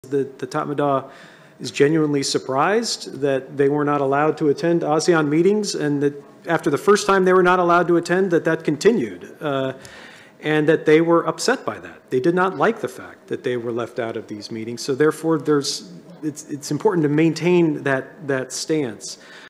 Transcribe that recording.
The Tatmadaw is genuinely surprised that they were not allowed to attend ASEAN meetings, and that after the first time they were not allowed to attend, that continued, and that they were upset by that. They did not like the fact that they were left out of these meetings. So therefore, it's important to maintain that stance.